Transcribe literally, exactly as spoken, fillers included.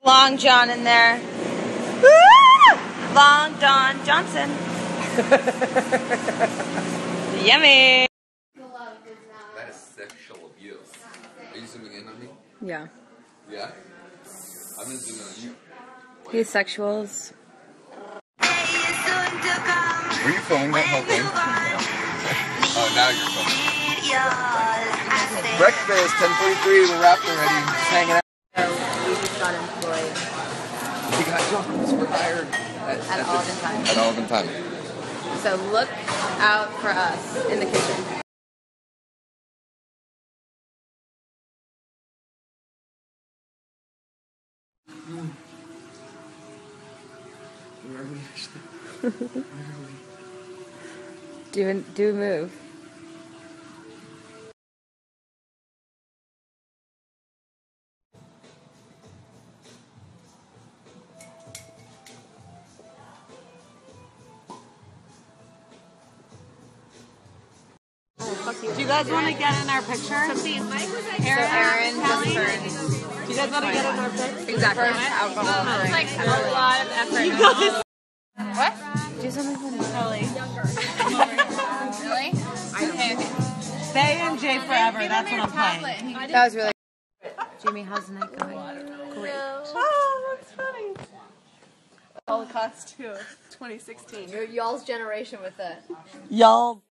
Long John in there. Long Don Johnson. Yummy. That is sexual abuse. Are you zooming in on me? Yeah. Yeah? I'm gonna zoom in on you. He's sexuals. Were you filming that whole thing? Oh, now you're filming. Breakfast, ten forty-three, we're wrapped already. Just hanging out. So we just got employed. We got jobs, we're hired. At, At Olive Time. At Olive Time. So look out for us in the kitchen. Where are we actually? Where are we? Do, do a move. Do you guys want to get in our picture? Aaron, so Aaron just turned. Do you guys want to get in our picture? Exactly. Alcohol. It's like a lot of effort. You guys. What? Do something funny. Really? Really? Okay, okay. Stay in J forever. That's what I'm playing. That was really good. Jamie, how's the night going? Great. Oh, that's funny. Holocaust too. twenty sixteen. Y'all's generation with it. Y'all.